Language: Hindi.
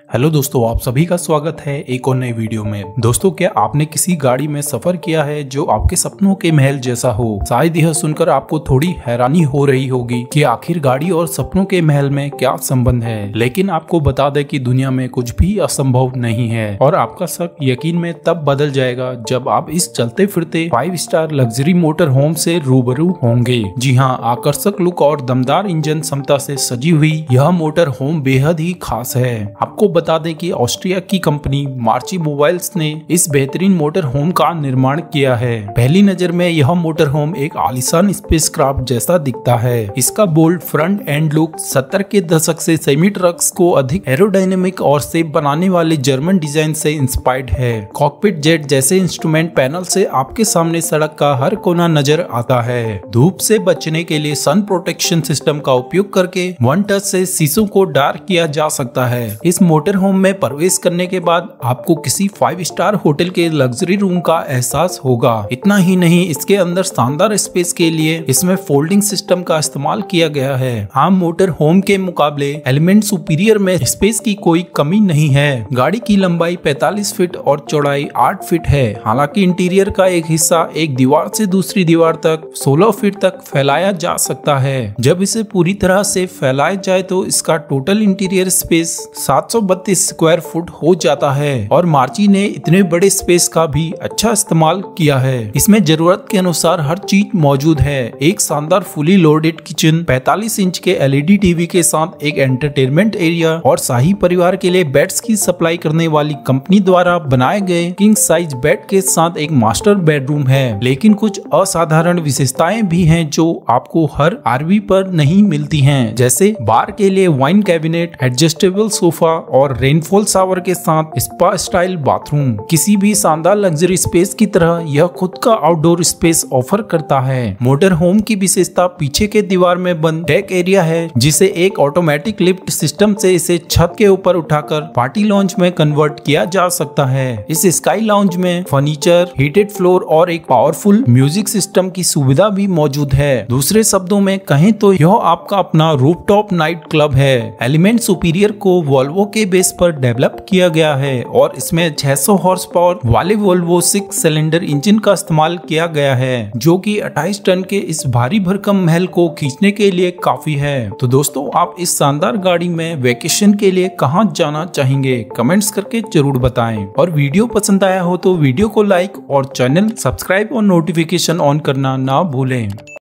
हेलो दोस्तों, आप सभी का स्वागत है एक और नए वीडियो में। दोस्तों, क्या आपने किसी गाड़ी में सफर किया है जो आपके सपनों के महल जैसा हो? शायद यह सुनकर आपको थोड़ी हैरानी हो रही होगी कि आखिर गाड़ी और सपनों के महल में क्या संबंध है। लेकिन आपको बता दें कि दुनिया में कुछ भी असंभव नहीं है और आपका शक यकीन में तब बदल जाएगा जब आप इस चलते फिरते 5 स्टार लग्जरी मोटर होम से रूबरू होंगे। जी हाँ, आकर्षक लुक और दमदार इंजन क्षमता से सजी हुई यह मोटर होम बेहद ही खास है। आपको बता दें कि ऑस्ट्रिया की कंपनी मार्ची मोबाइल्स ने इस बेहतरीन मोटर होम का निर्माण किया है। पहली नजर में यह मोटर होम एक आलीशान स्पेसक्राफ्ट जैसा दिखता है। इसका बोल्ड फ्रंट एंड लुक 70 के दशक से सेमी ट्रक्स को अधिक एरोडायनेमिक और सेफ बनाने वाले जर्मन डिजाइन से इंस्पायर्ड है। कॉकपिट जेट जैसे इंस्ट्रूमेंट पैनल से आपके सामने सड़क का हर कोना नजर आता है। धूप से बचने के लिए सन प्रोटेक्शन सिस्टम का उपयोग करके वन टच से शीशों को डार्क किया जा सकता है। इस मोटर होम में प्रवेश करने के बाद आपको किसी 5 स्टार होटल के लग्जरी रूम का एहसास होगा। इतना ही नहीं, इसके अंदर शानदार स्पेस के लिए इसमें फोल्डिंग सिस्टम का इस्तेमाल किया गया है। आम मोटर होम के मुकाबले एलिमेंट सुपीरियर में स्पेस की कोई कमी नहीं है। गाड़ी की लंबाई 45 फीट और चौड़ाई 8 फीट है। हालांकि इंटीरियर का एक हिस्सा एक दीवार से दूसरी दीवार तक 16 फीट तक फैलाया जा सकता है। जब इसे पूरी तरह से फैलाया जाए तो इसका total interior space 732 square foot हो जाता है और मार्ची ने इतने बड़े स्पेस का भी अच्छा इस्तेमाल किया है। इसमें जरूरत के अनुसार हर चीज मौजूद है। एक शानदार फुली लोडेड किचन, 45 इंच के एलईडी टीवी के साथ एक एंटरटेनमेंट एरिया और शाही परिवार के लिए बेड्स की सप्लाई करने वाली कंपनी द्वारा बनाए गए किंग साइज बेड के साथ एक मास्टर बेडरूम है। लेकिन कुछ असाधारण विशेषताएं भी हैं जो आपको हर आरवी पर नहीं मिलती हैं, जैसे बार के लिए वाइन कैबिनेट, एडजस्टेबल सोफा और रेनफॉल शावर के साथ स्पा स्टाइल बाथरूम। किसी भी शानदार लग्जरी स्पेस की तरह यह खुद का आउटडोर स्पेस ऑफर करता है। मोटर होम की विशेषता पीछे के दीवार में बंद डेक एरिया है, जिसे एक ऑटोमेटिक लिफ्ट सिस्टम से इसे छत के ऊपर उठाकर पार्टी लॉन्ज में कन्वर्ट किया जा सकता है। इस स्काई लॉन्ज में फर्नीचर, हीटेड फ्लोर और एक पावरफुल म्यूजिक सिस्टम की सुविधा भी मौजूद है। दूसरे शब्दों में कहें तो यह आपका अपना रूफटॉप नाइट क्लब है। एलिमेंट सुपीरियर को वोल्वो के बेस पर डेवलप किया गया है और इसमें 600 हॉर्स पावर वाले वोल्वो 6 सिलेंडर इंजन का इस्तेमाल किया गया है, जो कि 28 टन के इस भारी भरकम महल को खींचने के लिए काफी है। तो दोस्तों, आप इस शानदार गाड़ी में वेकेशन के लिए कहां जाना चाहेंगे? कमेंट्स करके जरूर बताएं। और वीडियो पसंद आया हो तो वीडियो को लाइक और चैनल सब्सक्राइब और नोटिफिकेशन ऑन करना ना भूलें।